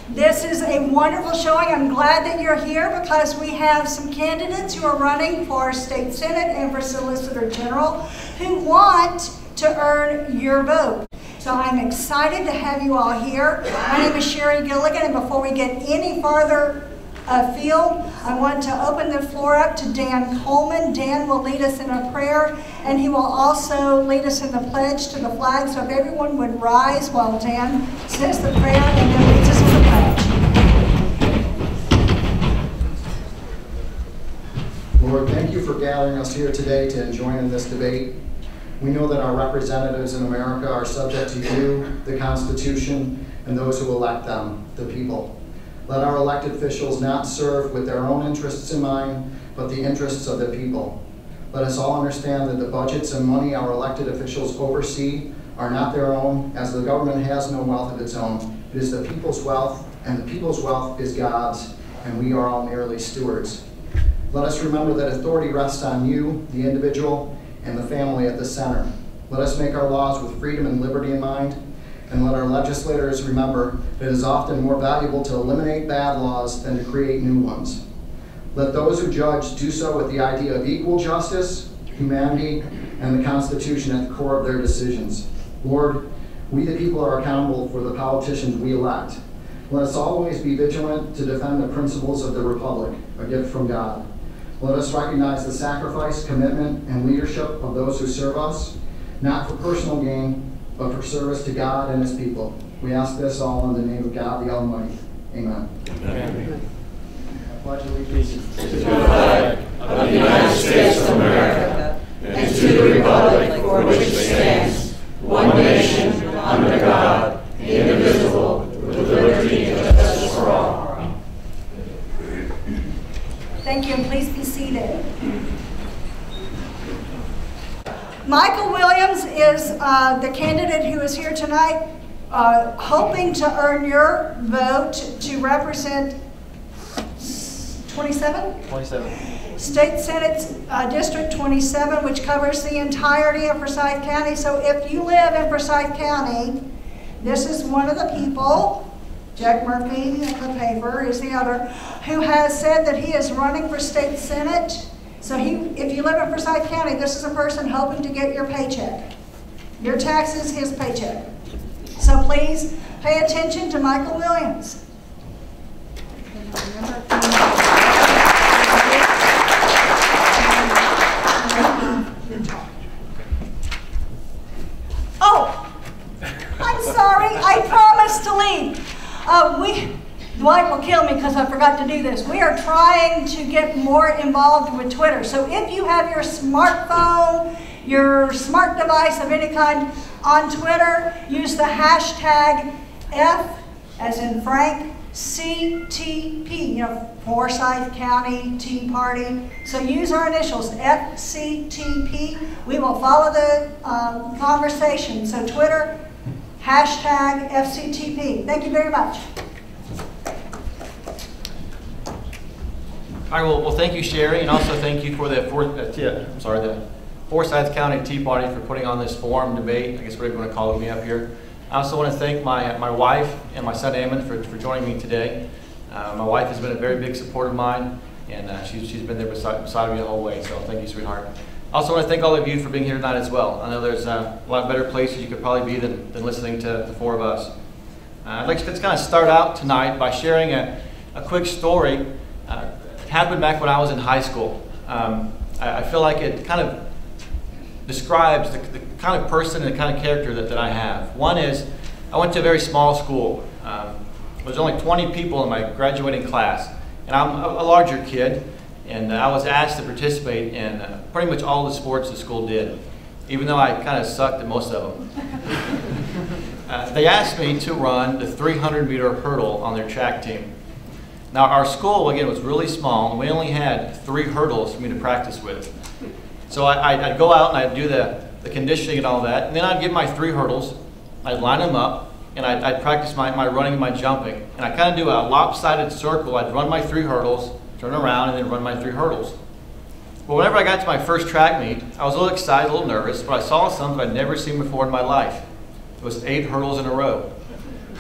This is a wonderful showing. I'm glad that you're here because we have some candidates who are running for State Senate and for Solicitor General who want to earn your vote. So I'm excited to have you all here. My name is Sherry Gilligan, and before we get any farther afield, I want to open the floor up to Dan Coleman. Dan will lead us in a prayer, and he will also lead us in the pledge to the flag. So if everyone would rise while Dan says the prayer and then leads us in the pledge. Lord, thank you for gathering us here today to join in this debate. We know that our representatives in America are subject to you, the Constitution, and those who elect them, the people. Let our elected officials not serve with their own interests in mind, but the interests of the people. Let us all understand that the budgets and money our elected officials oversee are not their own, as the government has no wealth of its own. It is the people's wealth, and the people's wealth is God's, and we are all merely stewards. Let us remember that authority rests on you, the individual, and the family at the center. Let us make our laws with freedom and liberty in mind, and let our legislators remember that it is often more valuable to eliminate bad laws than to create new ones. Let those who judge do so with the idea of equal justice, humanity, and the Constitution at the core of their decisions. Lord, we the people are accountable for the politicians we elect. Let us always be vigilant to defend the principles of the Republic, a gift from God. Let us recognize the sacrifice, commitment, and leadership of those who serve us, not for personal gain, but for service to God and His people. We ask this all in the name of God the Almighty. Amen. Amen. I pledge allegiance to the flag of the United States of America and to the republic for which it stands, one nation, under God, indivisible, with liberty and justice for all. Thank you, and please be seated. Michael Williams is the candidate who is here tonight, hoping to earn your vote to represent 27? 27. State Senate District 27, which covers the entirety of Forsyth County. So if you live in Forsyth County, this is one of the people, Jack Murphy of the paper is the other, who has said that he is running for State Senate. So if you live in Forsyth County, this is a person hoping to get your paycheck. Your taxes, his paycheck. So please pay attention to Michael Williams. Oh, I'm sorry, I promised to leave. Dwight will kill me because I forgot to do this. We are trying to get more involved with Twitter. So if you have your smartphone, your smart device of any kind on Twitter, use the hashtag F as in Frank, CTP, Forsyth County Tea Party. So use our initials, FCTP. We will follow the conversation. So Twitter, hashtag FCTP. Thank you very much. All right, well, thank you, Sherry, and also thank you for the Forsyth County Tea Party for putting on this forum debate. I guess whatever you want to call it, me up here. I also want to thank my wife and my son Eamon for joining me today. My wife has been a very big supporter of mine, and she's been there beside me the whole way. So thank you, sweetheart. I also want to thank all of you for being here tonight as well. I know there's a lot better places you could probably be than listening to the four of us. I'd like to just kind of start out tonight by sharing a quick story. It happened back when I was in high school. I feel like it kind of describes the kind of person and the kind of character that I have. One is, I went to a very small school. There's only 20 people in my graduating class, and I'm a larger kid, and I was asked to participate in pretty much all the sports the school did, even though I kind of sucked at most of them. They asked me to run the 300-meter hurdle on their track team. Now, our school, again, was really small, and we only had 3 hurdles for me to practice with. So I'd go out and I'd do the conditioning and all that, and then I'd get my 3 hurdles, I'd line them up, and I'd practice my running and my jumping. And I kind of do a lopsided circle. I'd run my 3 hurdles, turn around, and then run my 3 hurdles. But whenever I got to my first track meet, I was a little excited, a little nervous, but I saw something I'd never seen before in my life. It was 8 hurdles in a row.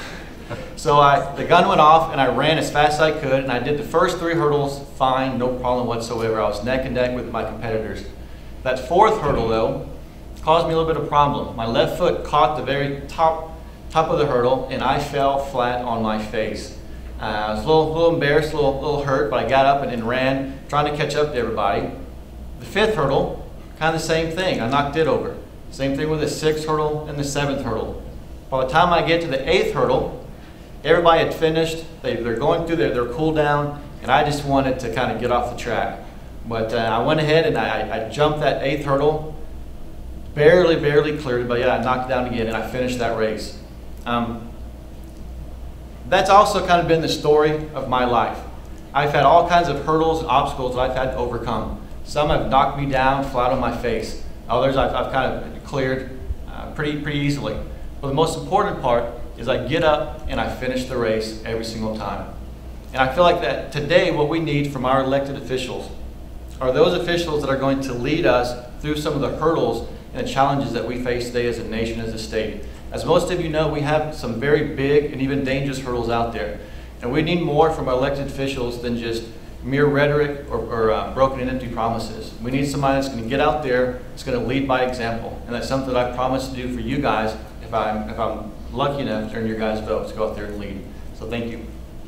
So the gun went off, and I ran as fast as I could, and I did the first 3 hurdles fine, no problem whatsoever. I was neck and neck with my competitors. That 4th hurdle, though, caused me a little bit of problem. My left foot caught the very top of the hurdle, and I fell flat on my face. I was a little embarrassed, a little hurt, but I got up and ran, trying to catch up to everybody. The 5th hurdle, kind of the same thing. I knocked it over. Same thing with the 6th hurdle and the 7th hurdle. By the time I get to the 8th hurdle, everybody had finished. They're going through their cool down, and I just wanted to kind of get off the track. But I went ahead and I jumped that 8th hurdle, barely cleared it, but yeah, I knocked it down again, and I finished that race. That's also kind of been the story of my life. I've had all kinds of hurdles and obstacles that I've had to overcome. Some have knocked me down flat on my face. Others I've kind of cleared pretty easily. But the most important part is I get up and I finish the race every single time. And I feel like that today what we need from our elected officials are those officials that are going to lead us through some of the hurdles and the challenges that we face today as a nation, as a state. As most of you know, we have some very big and even dangerous hurdles out there. And we need more from our elected officials than just mere rhetoric or broken and empty promises. We need somebody that's going to get out there, that's going to lead by example. And that's something that I promise to do for you guys if I'm lucky enough to earn your guys' votes to go out there and lead. So thank you.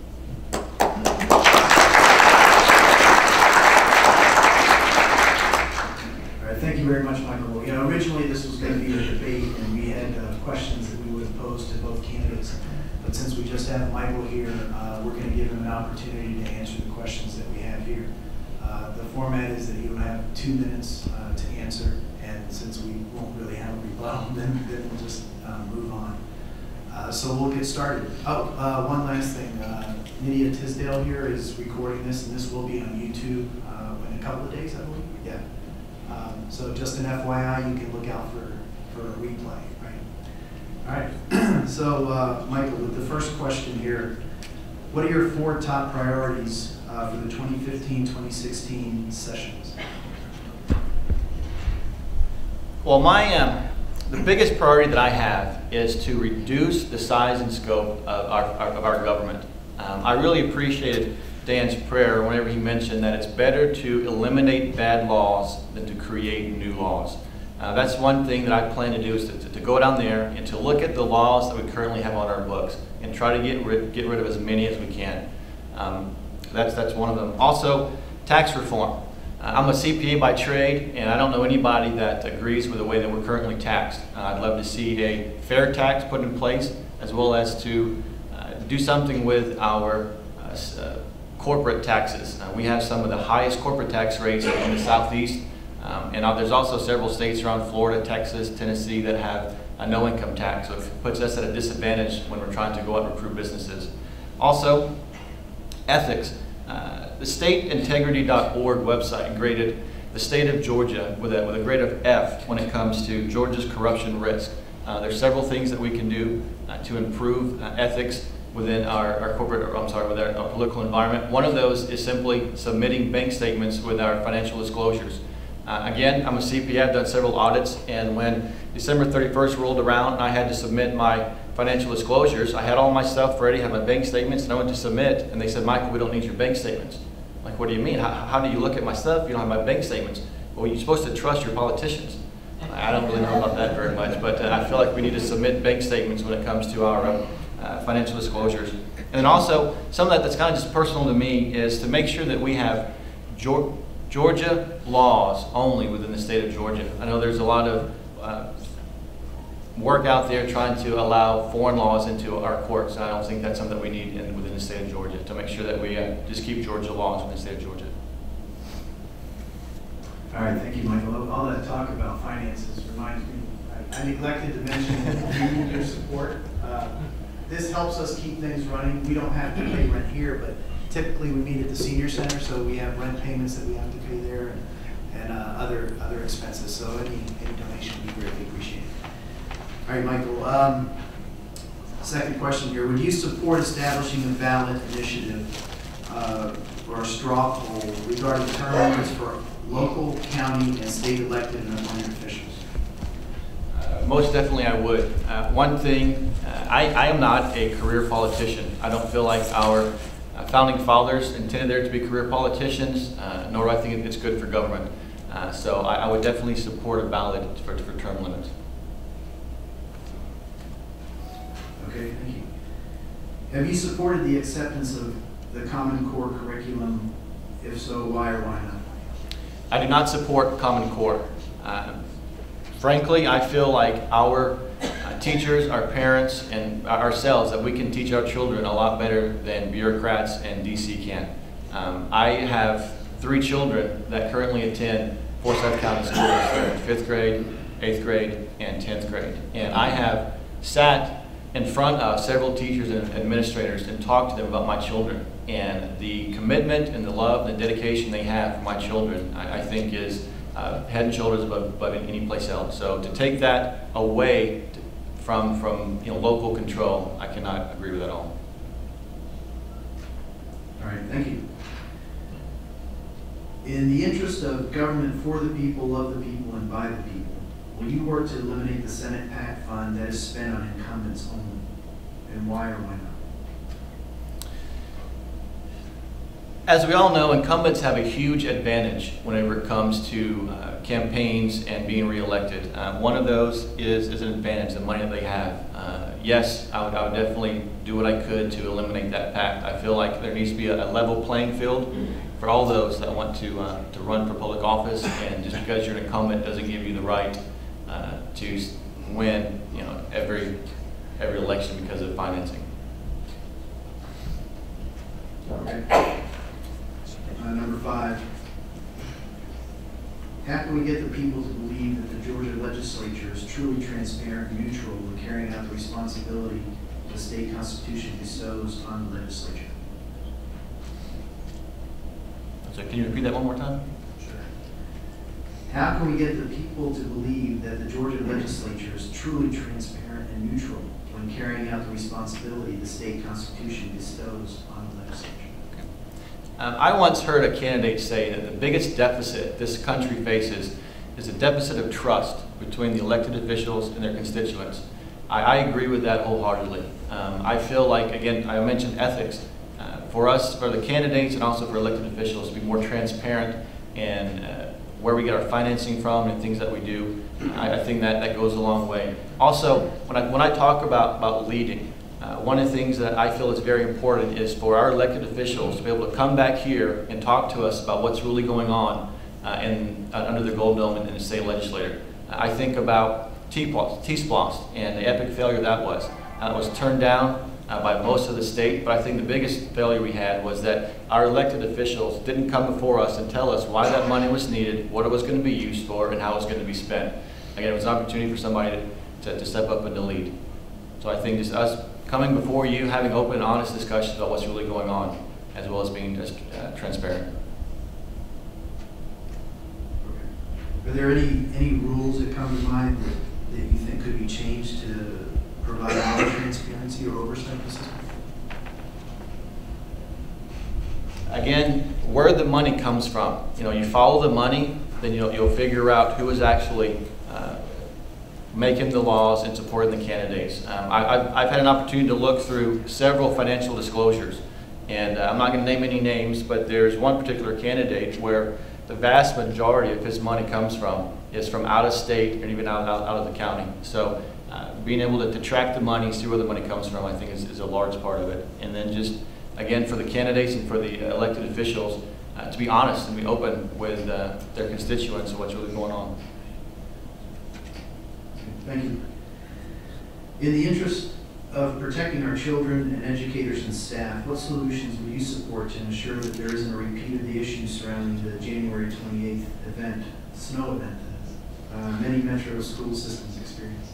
Thank you very much, Michael. You know, originally this was going to be a debate, and we had questions that we would have posed to both candidates. But since we just have Michael here, we're going to give him an opportunity to answer the questions that we have here. The format is that he will have 2 minutes to answer, and since we won't really have a rebuttal, then we'll just move on. So we'll get started. Oh, one last thing. Nydia Tisdale here is recording this, and this will be on YouTube in a couple of days, I believe. Yeah. So just an FYI, you can look out for a replay, right? All right. So, Michael, with the first question here, what are your 4 top priorities for the 2015-2016 sessions? Well, the biggest priority that I have is to reduce the size and scope of our government. I really appreciated Dan's prayer whenever he mentioned that it's better to eliminate bad laws than to create new laws. That's one thing that I plan to do, is to go down there and to look at the laws that we currently have on our books and try to get rid of as many as we can. That's one of them. Also, tax reform. I'm a CPA by trade, and I don't know anybody that agrees with the way that we're currently taxed. I'd love to see a fair tax put in place, as well as to do something with our corporate taxes. We have some of the highest corporate tax rates in the Southeast, and there's also several states around Florida, Texas, Tennessee that have a no income tax, so it puts us at a disadvantage when we're trying to go out and recruit businesses. Also, ethics. The stateintegrity.org website graded the state of Georgia with a grade of F when it comes to Georgia's corruption risk. There's several things that we can do to improve ethics within our political environment. One of those is simply submitting bank statements with our financial disclosures. Again, I'm a CPA, I've done several audits, and when December 31st rolled around and I had to submit my financial disclosures, I had all my stuff ready, had my bank statements, and I went to submit, and they said, Michael, we don't need your bank statements. I'm like, what do you mean? How do you look at my stuff if you don't have my bank statements? Well, you're supposed to trust your politicians. I don't really know about that very much, but I feel like we need to submit bank statements when it comes to our financial disclosures. And then also, some of that's kind of just personal to me is to make sure that we have Georgia laws only within the state of Georgia. I know there's a lot of work out there trying to allow foreign laws into our courts, and I don't think that's something that we need within the state of Georgia, to make sure that we just keep Georgia laws within the state of Georgia. All right, thank you, Michael. All that talk about finances reminds me, I neglected to mention your support. This helps us keep things running. We don't have to pay rent here, but typically we meet at the senior center, so we have rent payments that we have to pay there, and other expenses. So any donation would be greatly appreciated. All right, Michael. Second question here: would you support establishing a ballot initiative or a straw poll regarding term limits for local, county, and state elected and appointed officials? Most definitely I would. One thing, I am not a career politician. I don't feel like our founding fathers intended there to be career politicians, nor do I think it's good for government. So I would definitely support a ballot for term limits. Okay, thank you. Have you supported the acceptance of the Common Core curriculum? If so, why or why not? I do not support Common Core. Frankly, I feel like our teachers, our parents, and ourselves, that we can teach our children a lot better than bureaucrats and DC can. I have 3 children that currently attend Forsyth County Schools. They're in 5th grade, 8th grade, and 10th grade. And I have sat in front of several teachers and administrators and talked to them about my children. And the commitment and the love and the dedication they have for my children, I think is head and shoulders above any place else. So to take that away from local control, I cannot agree with that at all. All right, thank you. In the interest of government for the people, of the people, and by the people, will you work to eliminate the Senate PAC fund that is spent on incumbents only? And why or why not? As we all know, incumbents have a huge advantage whenever it comes to campaigns and being reelected. One of those is an advantage, the money that they have. Yes, I would definitely do what I could to eliminate that PAC. I feel like there needs to be a level playing field for all those that want to run for public office, and just because you're an incumbent doesn't give you the right to win, every election because of financing. Okay. Number 5. How can we get the people to believe that the Georgia legislature is truly transparent and neutral in carrying out the responsibility the state constitution bestows on the legislature? So can you repeat that one more time? Sure. How can we get the people to believe that the Georgia legislature is truly transparent and neutral when carrying out the responsibility the state constitution bestows on the legislature? I once heard a candidate say that the biggest deficit this country faces is a deficit of trust between the elected officials and their constituents. I agree with that wholeheartedly. I feel like, again, I mentioned ethics. For us, for the candidates and also for elected officials, to be more transparent in where we get our financing from and things that we do, I think that goes a long way. Also, when I talk about leading, one of the things that I feel is very important is for our elected officials to be able to come back here and talk to us about what's really going on under the Gold Dome in the state legislature. I think about T-Splost and the epic failure that was. It was turned down by most of the state, but I think the biggest failure we had was that our elected officials didn't come before us and tell us why that money was needed, what it was going to be used for, and how it was going to be spent. Again, it was an opportunity for somebody to step up and to lead. So I think just us coming before you, having open and honest discussions about what's really going on, as well as being just transparent. Are there any rules that come to mind that you think could be changed to provide more transparency or oversight of the system? Again, where the money comes from. You follow the money, then you'll figure out who is actually making the laws and supporting the candidates. I've had an opportunity to look through several financial disclosures, and I'm not going to name any names, but there's one particular candidate where the vast majority of his money comes from is from out of state and even out of the county. So being able to track the money, see where the money comes from, I think is a large part of it. And then just, again, for the candidates and for the elected officials, to be honest and be open with their constituents and what's really going on. Thank you. In the interest of protecting our children and educators and staff, what solutions will you support to ensure that there isn't a repeat of the issues surrounding the January 28th event, snow event, that many metro school systems experience?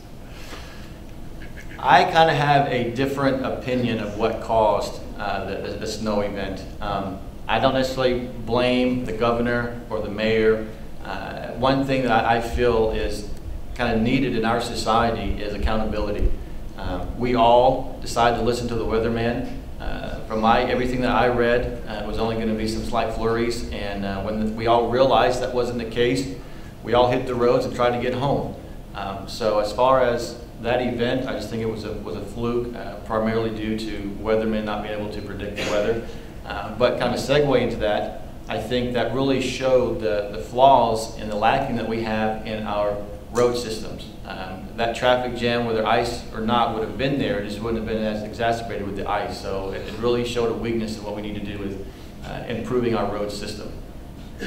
I kind of have a different opinion of what caused the snow event. I don't necessarily blame the governor or the mayor. One thing that I feel is kind of needed in our society is accountability. We all decided to listen to the weatherman. From everything that I read, it was only going to be some slight flurries, and when we all realized that wasn't the case, we all hit the roads and tried to get home. So as far as that event, I just think it was a fluke, primarily due to weathermen not being able to predict the weather. But kind of segue into that, I think that really showed the flaws and the lacking that we have in our road systems. That traffic jam, whether ice or not, would have been there. It just wouldn't have been as exacerbated with the ice. So it really showed a weakness in what we need to do with improving our road system. All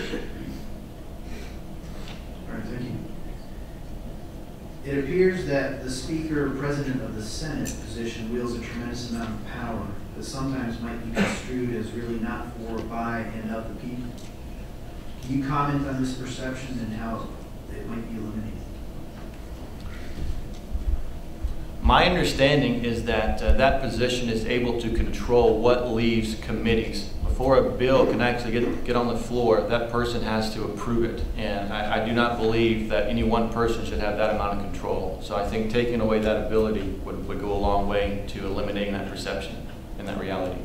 right, thank you. It appears that the Speaker or President of the Senate position wields a tremendous amount of power that sometimes might be construed as really not for, by, and of the people. Can you comment on this perception and how it might be eliminated? My understanding is that that position is able to control what leaves committees. Before a bill can actually get on the floor, that person has to approve it. And I do not believe that any one person should have that amount of control. So I think taking away that ability would go a long way to eliminating that perception and that reality.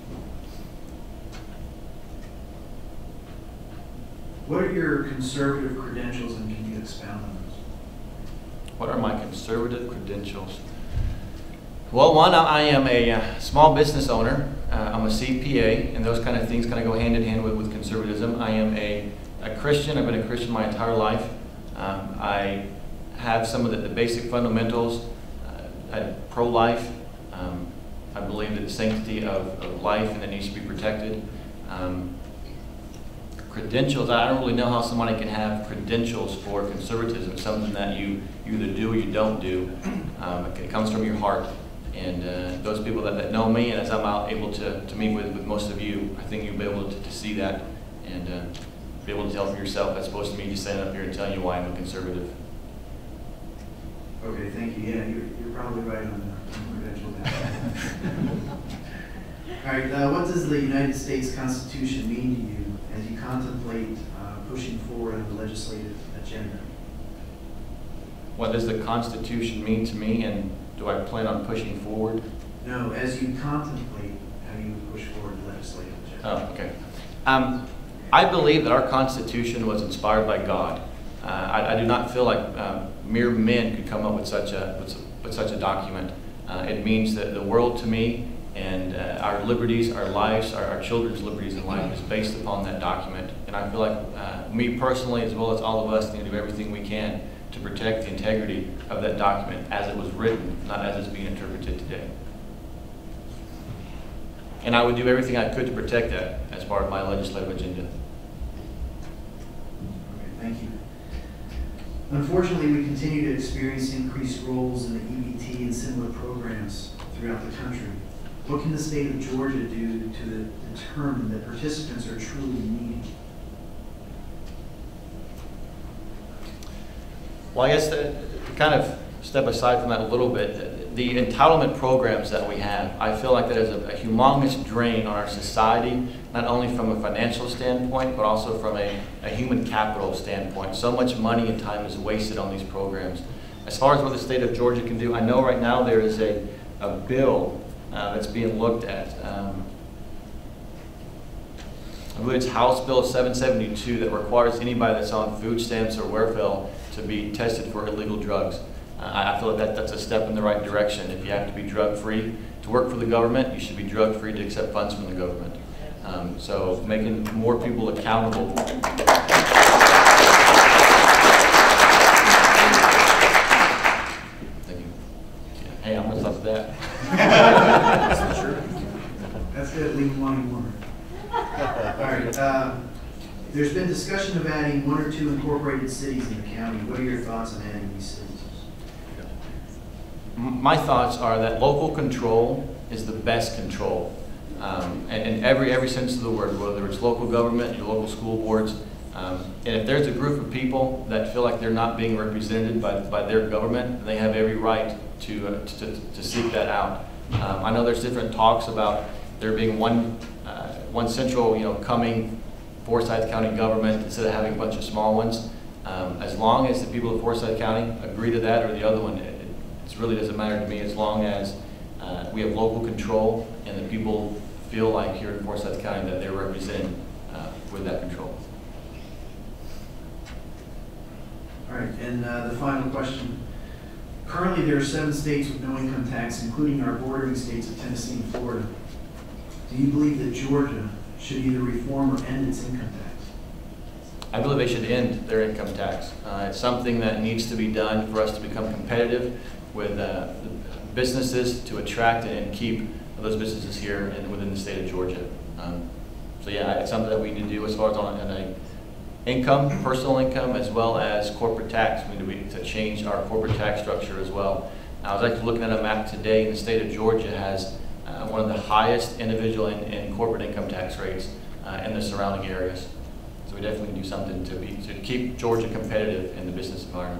What are your conservative credentials, and can you expound on those? What are my conservative credentials? Well, one, I am a small business owner. I'm a CPA, and those kind of things kind of go hand in hand with conservatism. I am a Christian. I've been a Christian my entire life. I have some of the basic fundamentals. Pro-life. I believe that the sanctity of life and that needs to be protected. Credentials, I don't really know how somebody can have credentials for conservatism. It's something that you either do or you don't do. It comes from your heart. And those people that know me, and as I'm out able to meet with most of you, I think you'll be able to see that and be able to tell for yourself, as opposed to me just standing up here and telling you why I'm a conservative. Okay, thank you. Yeah, you're probably right on the credential there. All right, what does the United States Constitution mean to you as you contemplate pushing forward on the legislative agenda? What does the Constitution mean to me, and do I plan on pushing forward? No, as you contemplate how you would push forward the legislative agenda. Oh, okay. I believe that our Constitution was inspired by God. I do not feel like mere men could come up with such a document. It means that the world to me, and our liberties, our lives, our children's liberties and life is based upon that document. And I feel like me personally, as well as all of us, need to do everything we can to protect the integrity of that document as it was written, not as it's being interpreted today. And I would do everything I could to protect that as part of my legislative agenda. Okay, thank you. Unfortunately, we continue to experience increased roles in the EBT and similar programs throughout the country. What can the state of Georgia do to determine that participants are truly needy? Well, I guess to kind of step aside from that a little bit, the entitlement programs that we have, I feel like that is a humongous drain on our society, not only from a financial standpoint, but also from a human capital standpoint. So much money and time is wasted on these programs. As far as what the state of Georgia can do, I know right now there is a bill that's being looked at. I believe it's House Bill 772 that requires anybody that's on food stamps or welfare to be tested for illegal drugs. I feel like that's a step in the right direction. If you have to be drug-free to work for the government, you should be drug-free to accept funds from the government. So making more people accountable. Thank you. Hey, I'm going to stop that. That's good. Leave wanting more. All right. There's been discussion of adding 1 or 2 incorporated cities in the county. What are your thoughts on adding these cities? My thoughts are that local control is the best control. In every sense of the word, whether it's local government, your local school boards. And if there's a group of people that feel like they're not being represented by their government, they have every right to seek that out. I know there's different talks about there being one central, Cumming, Forsyth County government instead of having a bunch of small ones. As long as the people of Forsyth County agree to that or the other one, it really doesn't matter to me, as long as we have local control and the people feel like here in Forsyth County that they're represented with that control. All right, and the final question. Currently, there are 7 states with no income tax, including our bordering states of Tennessee and Florida. Do you believe that Georgia should either reform or end its income tax? I believe they should end their income tax. It's something that needs to be done for us to become competitive with businesses, to attract and keep those businesses here and within the state of Georgia. So yeah, it's something that we need to do as far as on an income, personal income, as well as corporate tax. We need to change our corporate tax structure as well. I was actually looking at a map today, and the state of Georgia has one of the highest individual and corporate income tax rates in the surrounding areas. So we definitely do something to keep Georgia competitive in the business environment.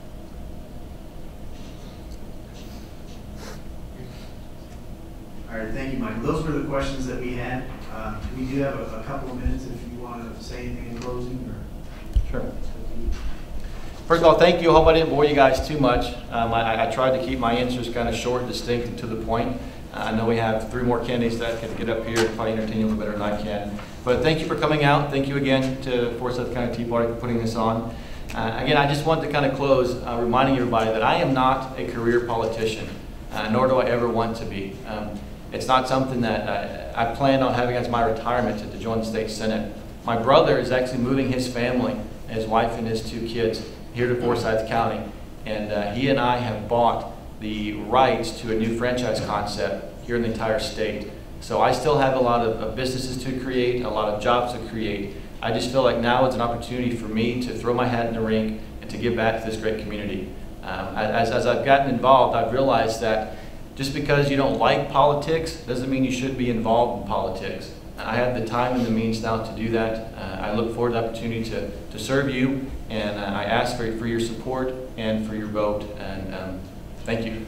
All right, thank you, Michael. Those were the questions that we had. We do have a couple of minutes if you want to say anything in closing. Or Sure. First of all, thank you. I hope I didn't bore you guys too much. I tried to keep my answers kind of short, distinct, and to the point. I know we have 3 more candidates that can get up here and probably entertain you a little better than I can. But thank you for coming out. Thank you again to Forsyth County Tea Party for putting this on. Again, I just want to kind of close reminding everybody that I am not a career politician, nor do I ever want to be. It's not something that I planned on having as my retirement to join the state senate. My brother is actually moving his family, his wife and his 2 kids, here to Forsyth County. And he and I have bought the rights to a new franchise concept here in the entire state. So I still have a lot of businesses to create, a lot of jobs to create. I just feel like now is an opportunity for me to throw my hat in the ring and to give back to this great community. As I've gotten involved, I've realized that just because you don't like politics doesn't mean you should be involved in politics. I have the time and the means now to do that. I look forward to the opportunity to serve you, and I ask for your support and for your vote, and thank you.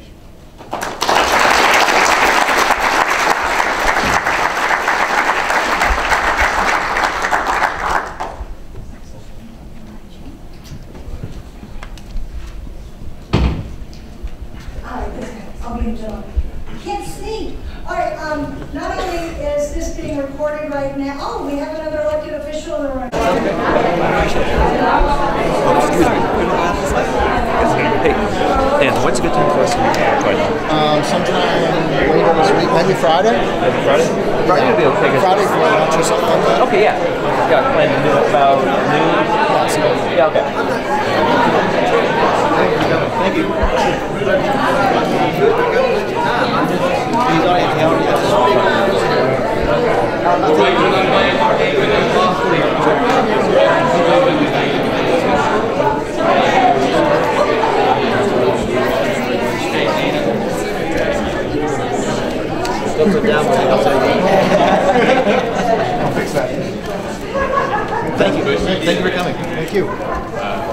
Can't see. All right, not only is this being recorded right now, oh, we have another elected official in the room. Hey, and when's a good time for us to meet right now? Sometime later this week, maybe Friday. Maybe Friday? Friday would be okay. Friday for lunch or something like that. Okay, yeah. Yeah, I plan to do it about noon. Yeah, okay. Thank you. Thank you. Thank you for coming. Thank you.